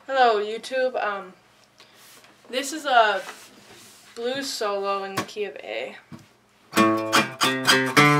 Hello YouTube. This is a blues solo in the key of A.